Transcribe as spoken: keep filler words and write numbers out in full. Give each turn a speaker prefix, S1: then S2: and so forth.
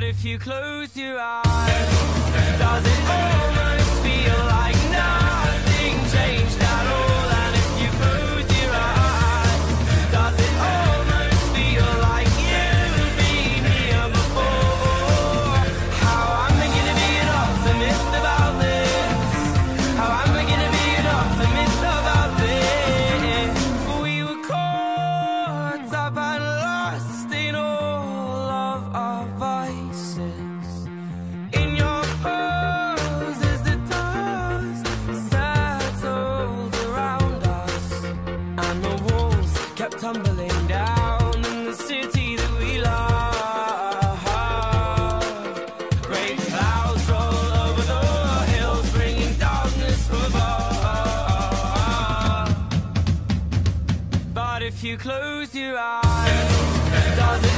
S1: if you close your eyes, does it almost feel like nothing changed at all? And if you close your eyes, does it almost feel like you've been here before? How am I gonna be an optimist about this? How am I gonna be an optimist about this? We were caught up and lost in all of our vices. In your pose as the dust settled around us, and the walls kept tumbling down in the city that we love. Great clouds roll over the hills, bringing darkness from above. But if you close your eyes, does it